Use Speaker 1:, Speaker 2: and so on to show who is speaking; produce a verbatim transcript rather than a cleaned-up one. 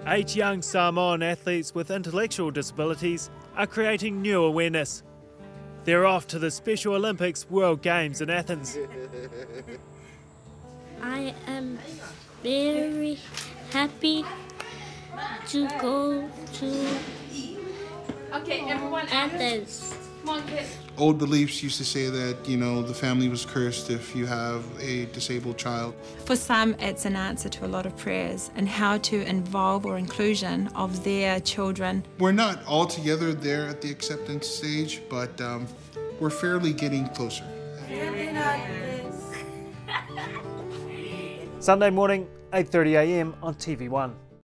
Speaker 1: Eight young Samoan athletes with intellectual disabilities are creating new awareness. They're off to the Special Olympics World Games in Athens.
Speaker 2: I am very happy to go to
Speaker 3: Okay, everyone,
Speaker 2: Athens.
Speaker 3: Come on, kids.
Speaker 4: Old beliefs used to say that, you know, the family was cursed if you have a disabled child.
Speaker 5: For some, it's an answer to a lot of prayers and how to involve or inclusion of their children.
Speaker 4: We're not altogether there at the acceptance stage, but um, we're fairly getting closer.
Speaker 1: Sunday morning, eight thirty a m on T V one.